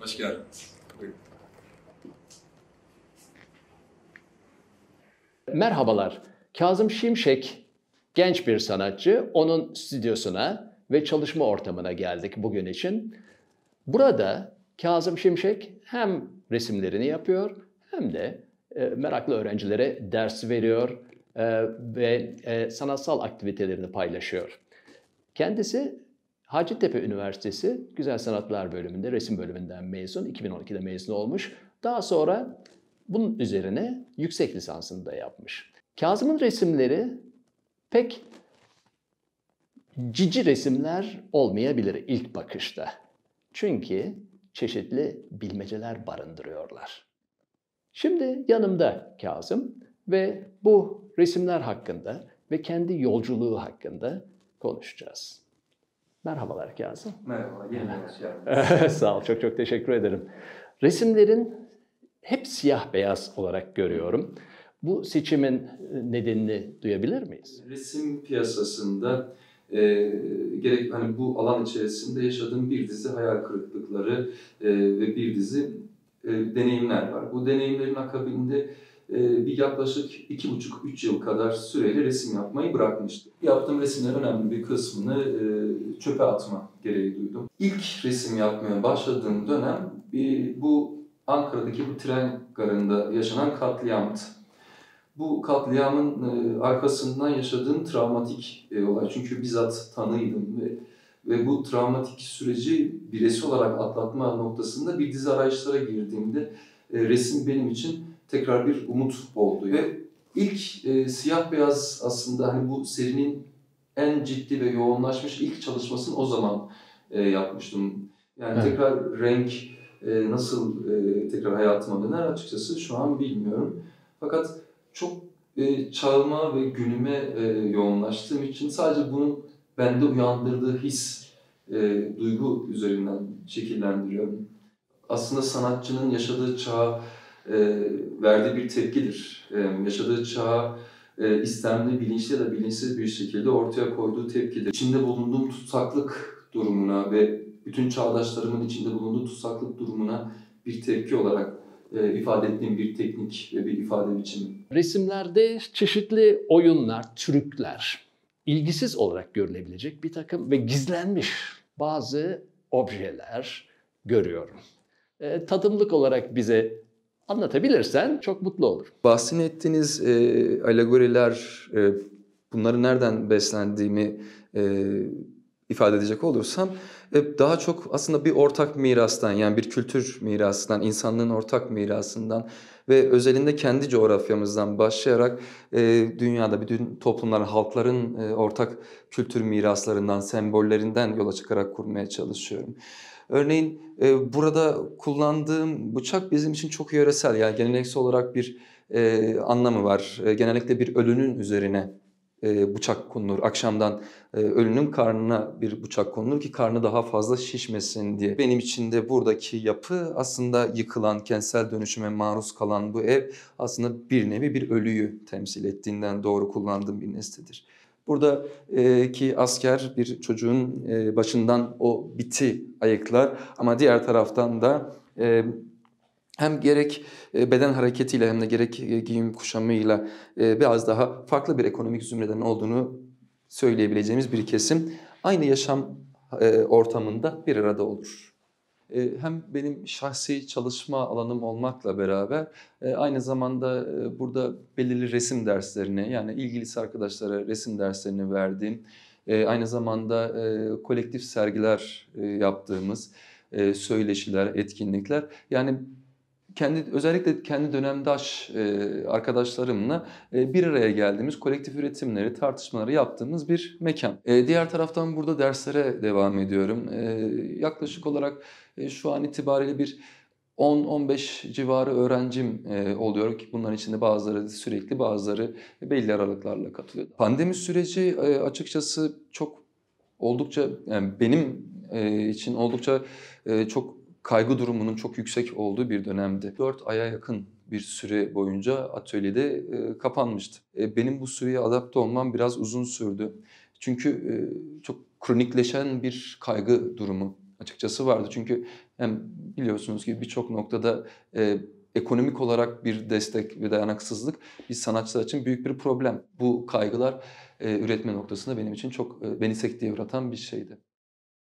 Hoş geldiniz. Buyurun. Merhabalar. Kazım Şimşek genç bir sanatçı. Onun stüdyosuna ve çalışma ortamına geldik bugün için. Burada Kazım Şimşek hem resimlerini yapıyor hem de meraklı öğrencilere ders veriyor ve sanatsal aktivitelerini paylaşıyor. Kendisi Hacettepe Üniversitesi Güzel Sanatlar Bölümünde, resim bölümünden mezun. 2012'de mezun olmuş. Daha sonra bunun üzerine yüksek lisansını da yapmış. Kazım'ın resimleri pek cici resimler olmayabilir ilk bakışta. Çünkü çeşitli bilmeceler barındırıyorlar. Şimdi yanımda Kazım ve bu resimler hakkında ve kendi yolculuğu hakkında konuşacağız. Merhabalar Kazım. Merhaba, yeniden hoş geldiniz. Sağ ol, çok çok teşekkür ederim. Resimlerin hep siyah beyaz olarak görüyorum. Bu seçimin nedenini duyabilir miyiz? Resim piyasasında gerek hani bu alan içerisinde yaşadığım bir dizi hayal kırıklıkları ve bir dizi deneyimler var. Bu deneyimlerin akabinde bir yaklaşık 2,5-3 yıl kadar süreli resim yapmayı bırakmıştım. Yaptığım resimlerin önemli bir kısmını çöpe atma gereği duydum. İlk resim yapmaya başladığım dönem bu Ankara'daki bu tren garında yaşanan katliamdı. Bu katliamın arkasından yaşadığım travmatik olay. Çünkü bizzat tanıydım ve bu travmatik süreci bireysel olarak atlatma noktasında bir dizi arayışlara girdiğimde resim benim için tekrar bir umut oldu. Ve ilk siyah beyaz aslında hani bu serinin en ciddi ve yoğunlaşmış ilk çalışmasını o zaman yapmıştım. Yani Evet. tekrar renk nasıl tekrar hayatıma döner açıkçası şu an bilmiyorum. Fakat çok çağıma ve günüme yoğunlaştığım için sadece bunun bende uyandırdığı his, duygu üzerinden şekillendiriyorum. Aslında sanatçının yaşadığı çağa verdiği bir tepkidir. Yaşadığı çağa istemli, bilinçli ya da bilinçsiz bir şekilde ortaya koyduğu tepkidir. İçinde bulunduğum tutsaklık durumuna ve bütün çağdaşlarımın içinde bulunduğu tutsaklık durumuna bir tepki olarak ifade ettiğim bir teknik ve bir ifade biçimi. Resimlerde çeşitli oyunlar, trükler, ilgisiz olarak görülebilecek bir takım ve gizlenmiş bazı objeler görüyorum. Tadımlık olarak bize anlatabilirsen çok mutlu olurum. Bahsini ettiğiniz alegoriler, bunları nereden beslendiğimi ifade edecek olursam daha çok aslında bir ortak mirastan, yani bir kültür mirasından, insanlığın ortak mirasından ve özelinde kendi coğrafyamızdan başlayarak dünyada bütün toplumların, halkların ortak kültür miraslarından, sembollerinden yola çıkarak kurmaya çalışıyorum. Örneğin burada kullandığım bıçak bizim için çok yöresel, yani geleneksel olarak bir anlamı var. Genellikle bir ölünün üzerine bıçak konulur. Akşamdan ölünün karnına bir bıçak konulur ki karnı daha fazla şişmesin diye. Benim için de buradaki yapı aslında yıkılan, kentsel dönüşüme maruz kalan bu ev aslında bir nevi bir ölüyü temsil ettiğinden doğru kullandığım bir nesnedir. Buradaki asker bir çocuğun başından o biti ayıklar ama diğer taraftan da hem gerek beden hareketiyle hem de gerek giyim kuşamıyla biraz daha farklı bir ekonomik zümreden olduğunu söyleyebileceğimiz bir kesim aynı yaşam ortamında bir arada olur. Hem benim şahsi çalışma alanım olmakla beraber aynı zamanda burada belirli resim derslerini, yani ilgilisi arkadaşlara resim derslerini verdiğim, aynı zamanda kolektif sergiler yaptığımız söyleşiler, etkinlikler, yani özellikle kendi dönemdaş arkadaşlarımla bir araya geldiğimiz kolektif üretimleri, tartışmaları yaptığımız bir mekan. Diğer taraftan burada derslere devam ediyorum. Yaklaşık olarak şu an itibariyle bir 10-15 civarı öğrencim oluyor ki bunların içinde bazıları sürekli, bazıları belli aralıklarla katılıyor. Pandemi süreci açıkçası oldukça, yani benim için oldukça çok kaygı durumunun çok yüksek olduğu bir dönemdi. 4 aya yakın bir süre boyunca atölyede kapanmıştı. Benim bu süreye adapte olmam biraz uzun sürdü. Çünkü çok kronikleşen bir kaygı durumu açıkçası vardı. Çünkü hem biliyorsunuz ki birçok noktada ekonomik olarak bir destek ve dayanaksızlık biz sanatçılar için büyük bir problem. Bu kaygılar üretme noktasında benim için çok beni sekteye uğratan bir şeydi.